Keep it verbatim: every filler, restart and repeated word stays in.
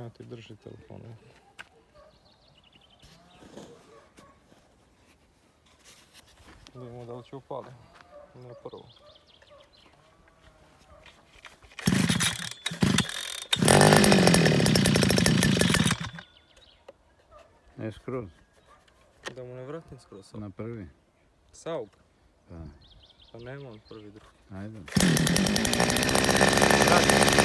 Evo ti drži telefon. Vidimo da li će upali. Na prvo. Ne skroz. Da mu ne vratim skroz. Na prvi. Saug? Pa. Pa nema on prvi drugi. Ajde. Radi.